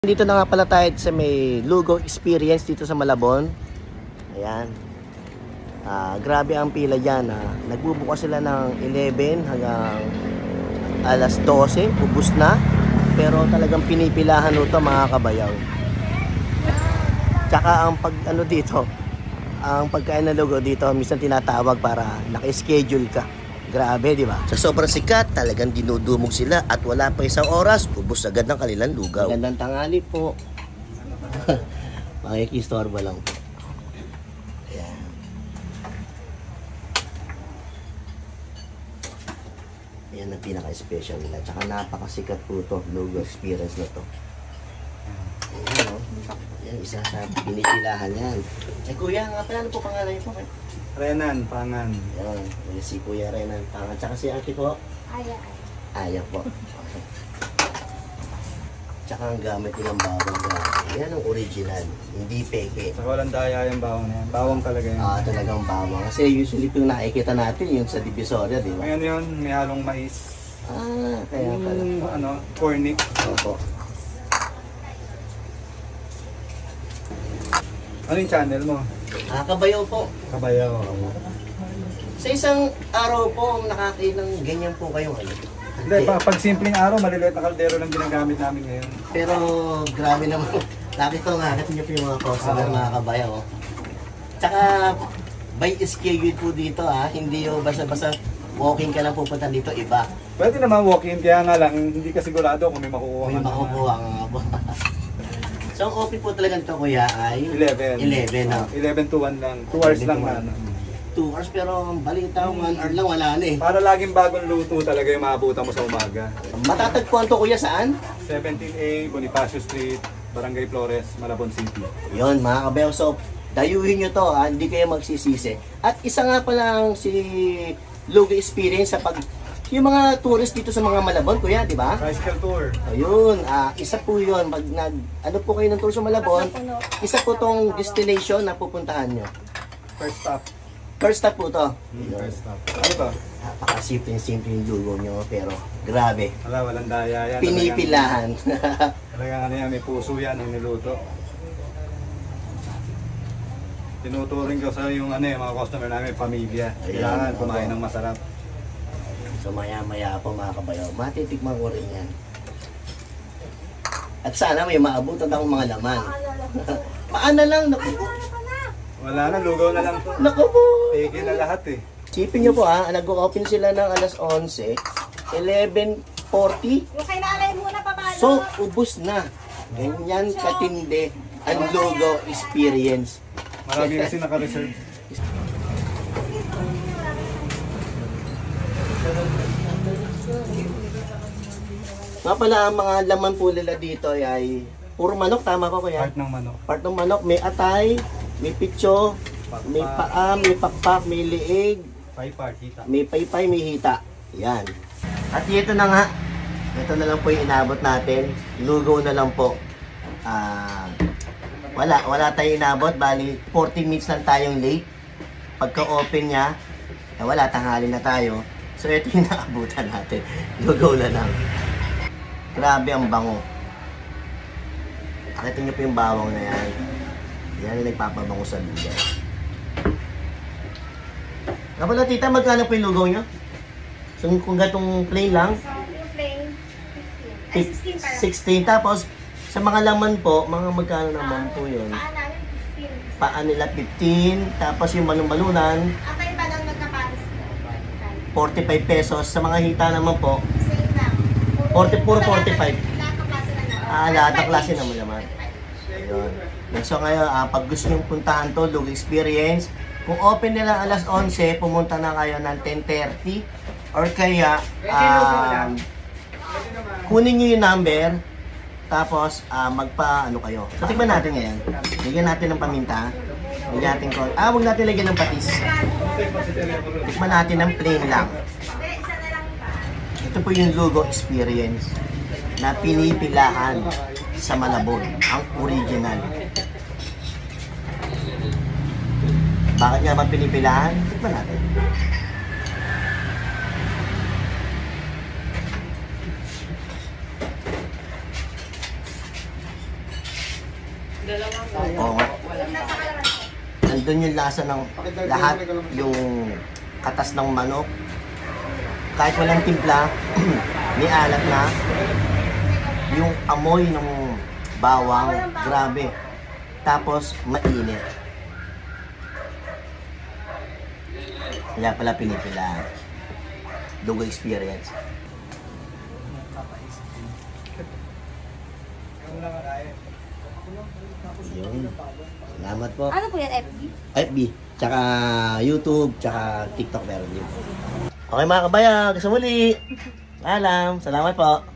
Dito na nga pala tayo sa may Lugaw Experience dito sa Malabon. Ayan. Grabe ang pila dyan. Nagbubukas sila ng 11 hanggang alas 12. Ubus na. Pero talagang pinipilahan ito mga kabayaw. Tsaka ang ang pagkain ng lugaw dito, minsan tinatawag para naka-schedule ka. Grabe, di ba? Sa sobrang sikat, talagang dinudumog sila at wala pa isang oras, ubos agad ng kanilang lugaw. Magandang tanghali po. Makikistorba lang po. Ayan. Ayan ang pinaka-special nila. Tsaka napakasikat po ito, lugaw experience na to. Ayan o. Ayan, isa sa pinipilahan yan. Eh kuya, nga pala, ano po pangalan niyo po? Renan Pangan. Ayan, si Kuya Renan Pangan. Tsaka si ate po? Aya. Aya po. Tsaka ang gamit nilang bawang. Yan ang original. Hindi peke. Saka walang daya yung bawang na yan. Bawang talaga yan. Talagang bawang. Kasi usually yung nakikita natin yung sa Divisoria, di ba? Ngayon yun, may halong mais. Kaya pala. Cornic. Opo. Ano yung channel mo? Kabayaw po. Kabayaw. Sa isang araw po, nakakailang ganyan po kayong ano. Hindi, pag simpleng araw, maliliit na kaldero lang ginagamit namin ngayon. Pero grabe naman. Nakita niyo po yung mga customer, mga kabayaw. Tsaka by schedule po dito hindi yung basta-basta walking ka lang pupunta dito, iba. Pwede naman walk-in, kaya nga lang, hindi ka sigurado kung may makukuha May makukuha nga po. So ang open po talaga nito kuya ay 11. 11 no? 11 to 1 lang. 2 hours lang na. 2 hours pero ang balita 1 hour lang wala na eh. Para laging bagong luto talaga yung maabutan mo sa umaga. Matatagpuan to kuya saan? 17A, Bonifacio Street, Barangay Flores, Malabon City. Yun mga kabayaw. So dayuhin nyo to hindi kayo magsisisi. At isa nga palang si Lugaw Experience sa yung mga tourist dito sa mga Malabon, kuya, di ba? Bicycle tour. Ayun, isa po yun. Pag ano po kayo ng tour sa Malabon, isa po tong destination na pupuntahan nyo. First stop. First stop po to. First stop. Ano to? Napakasimple yung lugaw nyo, pero grabe. Walang daya yan. Pinipilahan. Talagang ano yan, may puso yan ang niluto. Tinuturing ko sa yung mga customer namin, pamilya. Kailangan kumain ng masarap. So maya-maya po mga kabayaw, matitikman ko rin yan. At sana may maabutan akong mga laman. Paano lang, naku po. Wala na, lugaw na lang to. Naku po. Peke na lahat eh. Sipin nyo po nag-open sila ng alas 11, 11:40. Yung kay nanay muna papalo. So, ubus na. Ganyan katindi ang Lugaw Experience. Marami kasi naka-reserve. Nga pala, ang mga laman po nila dito ay puro manok, tama ko kuya? Part ng manok. Part ng manok, may atay, may pitso, may paa, may pakpak, may liig, Hita. may paypay, may hita. Yan. At ito na nga, ito na lang po yung inabot natin. Lugaw na lang po. Wala tayong inabot, bali 40 minutes lang tayong late. Pagka-open niya, wala, tanghali na tayo. So ito yung naabutan natin. Lugaw na lang. Grabe ang bango. Nakita niyo po yung bawang na yan. Yan yung nagpapabango sa lugaw. Kapala tita, magkano po yung lugaw niyo? So kung gatong plain lang? So, yung plain, 15. Ay, 16 para. 16. Tapos, sa mga laman po, mga magkano naman po yun? Paan namin, 15. Paan nila 15. Tapos yung balon-balunan, Ang kayo ba lang nagkapares ko? 45 pesos. Sa mga hita naman po, Same lang. 40, puro 45. Lahat ng klase lang naman. Lahat ng klase naman. Ayun. So ngayon, pag gusto nyo puntahan to, Lugaw Experience, kung open nila alas 11, pumunta na kayo ng 10:30 or kaya kunin nyo yung number tapos magpa-ano kayo. So tignan natin ngayon. Lagyan natin ng paminta. Lagyan natin ko. Huwag natin lagyan ng patis. Tikman natin ng plain lang. Ito po yung Lugaw Experience na pinipilahan sa Malabon, ang original. Bakit nga ba pinipilahan? Tikman natin. Oo nga. Yung nasa kalaman ko. Nandun yung lasa ng lahat, yung katas ng manok. Kahit walang timpla, may alat na. Yung amoy ng bawang, grabe. Tapos, mainit. Kaya pala pinipila. Dugo experience. Yun. Salamat po. Ano po yan, FB? FB, tsaka YouTube, tsaka TikTok meron din. Okay mga kabayag, sa muli. Alam, salamat po.